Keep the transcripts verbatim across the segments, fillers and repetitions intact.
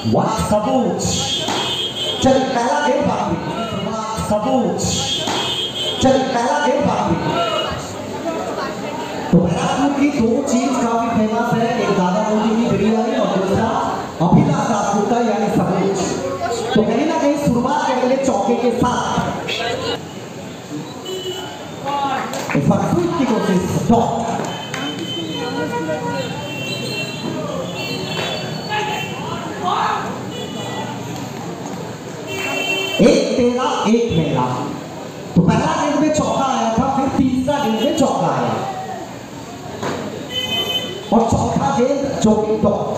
One सबूत। चल पहला गेम बाकी सबूत। चल पहला गेम बाकी। तो महराजपुर की दो चीज काफी फेमस है, एक दादा मोदी की बिरयानी और दूसरा अभिलाष राजपूत का यानी सबूत। तो कहीं ना कहीं शुरुआत करेंगे चौके के साथ। की कोशिश टॉप एक तेरा एक मेरा। तो पहला गेंद में चौका आया था, फिर तीसरा गेंद में चौका आया और चौथा गेंद चौकी टॉप।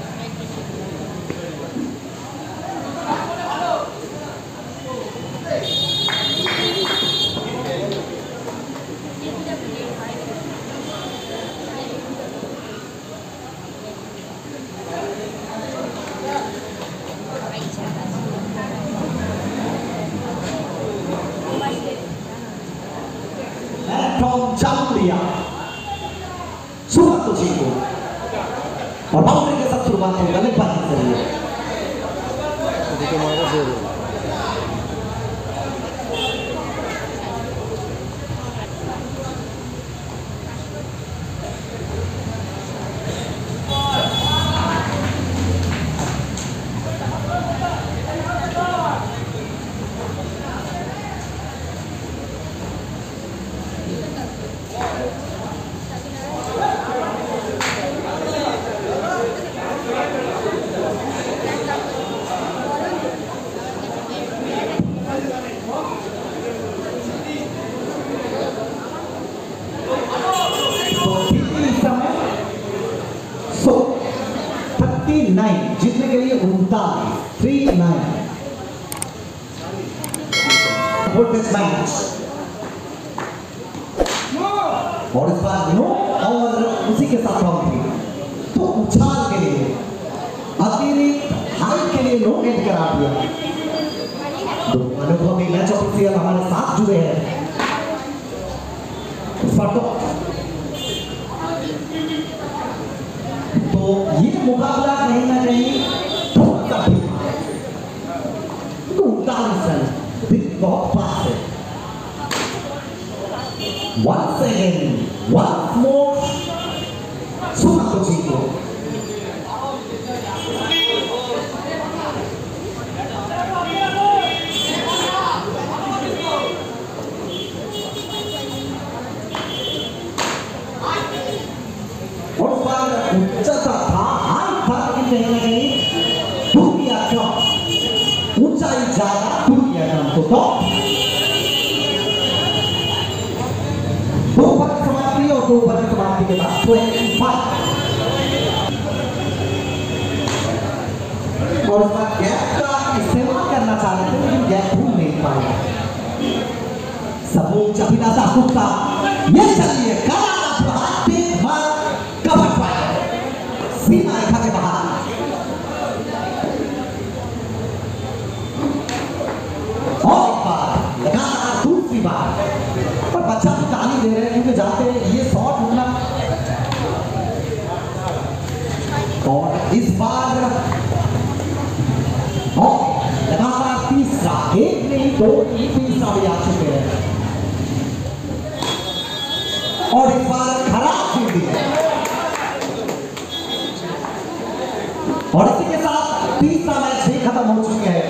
चालू लिया शुरुआत तो ठीक हो और बाउंड्री के साथ शुरुआत हो गलत बात नहीं है। नाइन जीतने के लिए उनतालीस थ्री नाइन और इस बार नो और उसी के साथ बाउंड्री। तो उछाल के लिए अतिरिक्त हाइट के लिए नो एंड करा दिया। दो अनुभवी मैच ऑफिशियल हमारे साथ जुड़े हैं। तो ये मुकाबला कहीं ना कहीं थोड़ा भी तो उनतालीस रन बहुत पास है। Once again, once more, सुना तो जीतो। और बार उच्चता था, हाई था, लेकिन कहीं ना कहीं दुनिया का ऊंचाई ज्यादा दुनिया का हमको तो दो पर समाप्ति और दो पर समाप्ति के बाद पच्चीस और उसका गैप का इस्तेमाल करना चाह रहे थे लेकिन गैप भूल नहीं पाए। सबूत अभिलाष राजपूत का ये चलिए करारा प्रहार तेज मार कवर फायर सीमा रेखा के बाहर। और एक बार लगातार दूसरी बार पर बच्चा तो ताली दे रहे हैं क्योंकि जाते ये शॉट होना। और इस बार लगातार तीसरा एक नहीं दो तीसरा भी आ चुके हैं और इस बार खराब फील्डिंग और इसी के साथ तीसरा मैच भी खत्म हो चुका है।